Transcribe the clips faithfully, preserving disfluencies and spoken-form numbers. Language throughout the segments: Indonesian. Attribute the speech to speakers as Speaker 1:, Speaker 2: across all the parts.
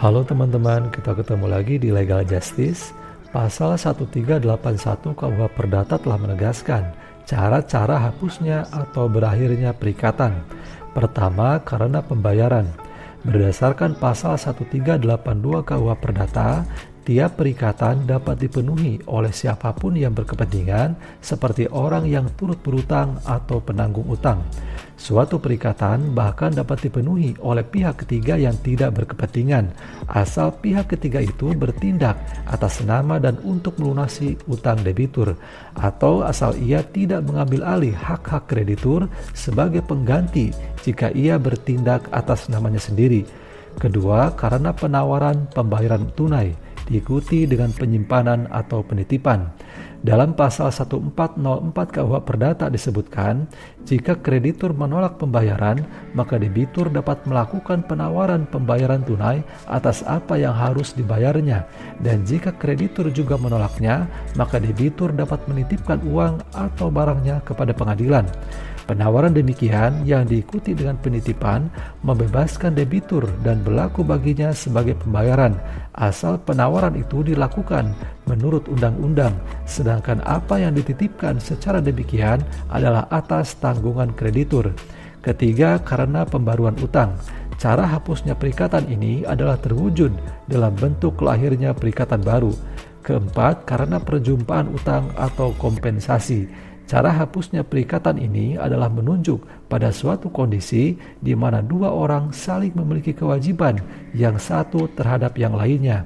Speaker 1: Halo teman-teman, kita ketemu lagi di Legal Justice. Pasal seribu tiga ratus delapan puluh satu K U H Perdata telah menegaskan cara-cara hapusnya atau berakhirnya perikatan. Pertama, karena pembayaran. Berdasarkan pasal seribu tiga ratus delapan puluh dua K U H Perdata, tiap perikatan dapat dipenuhi oleh siapapun yang berkepentingan, seperti orang yang turut berutang atau penanggung utang. Suatu perikatan bahkan dapat dipenuhi oleh pihak ketiga yang tidak berkepentingan, asal pihak ketiga itu bertindak atas nama dan untuk melunasi utang debitur, atau asal ia tidak mengambil alih hak-hak kreditur sebagai pengganti jika ia bertindak atas namanya sendiri. Kedua, karena penawaran pembayaran tunai diikuti dengan penyimpanan atau penitipan. Dalam pasal seribu empat ratus empat K U H Perdata disebutkan, jika kreditur menolak pembayaran, maka debitur dapat melakukan penawaran pembayaran tunai atas apa yang harus dibayarnya. Dan jika kreditur juga menolaknya, maka debitur dapat menitipkan uang atau barangnya kepada pengadilan. Penawaran demikian yang diikuti dengan penitipan membebaskan debitur dan berlaku baginya sebagai pembayaran, asal penawaran itu dilakukan menurut undang-undang, sedangkan apa yang dititipkan secara demikian adalah atas tanggungan kreditur. Ketiga, karena pembaruan utang. Cara hapusnya perikatan ini adalah terwujud dalam bentuk lahirnya perikatan baru. Keempat, karena perjumpaan utang atau kompensasi. Cara hapusnya perikatan ini adalah menunjuk pada suatu kondisi di mana dua orang saling memiliki kewajiban yang satu terhadap yang lainnya.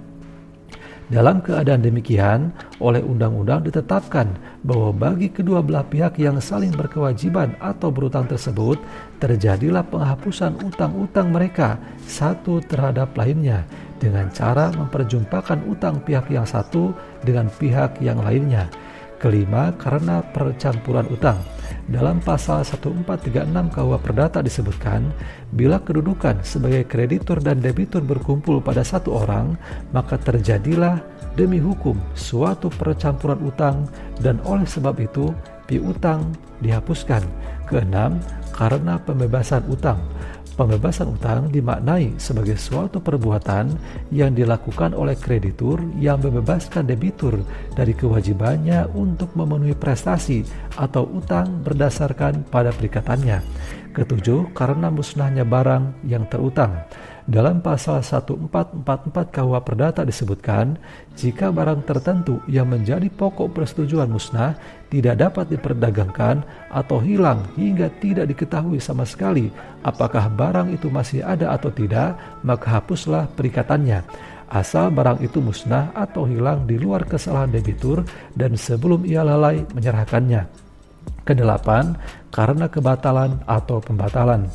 Speaker 1: Dalam keadaan demikian, oleh undang-undang ditetapkan bahwa bagi kedua belah pihak yang saling berkewajiban atau berutang tersebut, terjadilah penghapusan utang-utang mereka satu terhadap lainnya dengan cara memperjumpakan utang pihak yang satu dengan pihak yang lainnya. Kelima, karena percampuran utang. Dalam pasal seribu empat ratus tiga puluh enam K U H Perdata disebutkan, bila kedudukan sebagai kreditur dan debitur berkumpul pada satu orang, maka terjadilah demi hukum suatu percampuran utang dan oleh sebab itu piutang dihapuskan. Keenam, karena pembebasan utang. Pembebasan utang dimaknai sebagai suatu perbuatan yang dilakukan oleh kreditur yang membebaskan debitur dari kewajibannya untuk memenuhi prestasi atau utang berdasarkan pada perikatannya. Ketujuh, karena musnahnya barang yang terutang. Dalam pasal seribu empat ratus empat puluh empat K U H Perdata disebutkan, jika barang tertentu yang menjadi pokok persetujuan musnah tidak dapat diperdagangkan atau hilang hingga tidak diketahui sama sekali apakah barang itu masih ada atau tidak, maka hapuslah perikatannya. Asal barang itu musnah atau hilang di luar kesalahan debitur dan sebelum ia lalai menyerahkannya. Kedelapan, karena kebatalan atau pembatalan.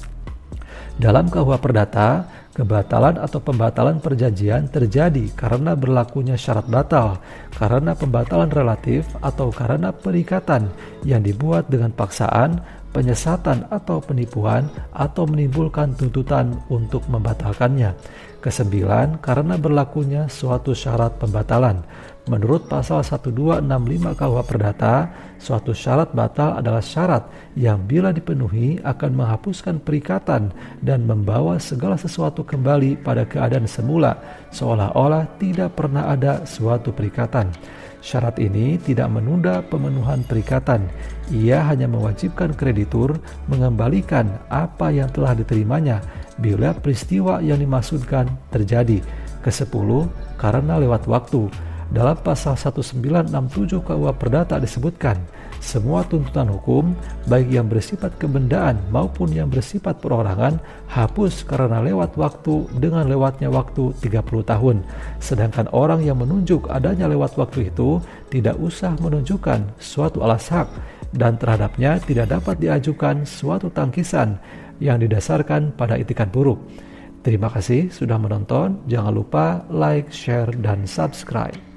Speaker 1: Dalam K U H Perdata, kebatalan atau pembatalan perjanjian terjadi karena berlakunya syarat batal, karena pembatalan relatif atau karena perikatan yang dibuat dengan paksaan, penyesatan atau penipuan atau menimbulkan tuntutan untuk membatalkannya. Kesembilan, karena berlakunya suatu syarat pembatalan. Menurut pasal seribu dua ratus enam puluh lima K U H Perdata, suatu syarat batal adalah syarat yang bila dipenuhi akan menghapuskan perikatan dan membawa segala sesuatu kembali pada keadaan semula, seolah-olah tidak pernah ada suatu perikatan. Syarat ini tidak menunda pemenuhan perikatan. Ia hanya mewajibkan kreditur mengembalikan apa yang telah diterimanya bila peristiwa yang dimaksudkan terjadi. Kesepuluh, karena lewat waktu. Dalam pasal seribu sembilan ratus enam puluh tujuh K U H Perdata disebutkan, semua tuntutan hukum, baik yang bersifat kebendaan maupun yang bersifat perorangan, hapus karena lewat waktu dengan lewatnya waktu tiga puluh tahun. Sedangkan orang yang menunjuk adanya lewat waktu itu tidak usah menunjukkan suatu alas hak dan terhadapnya tidak dapat diajukan suatu tangkisan yang didasarkan pada itikat buruk. Terima kasih sudah menonton. Jangan lupa like, share, dan subscribe.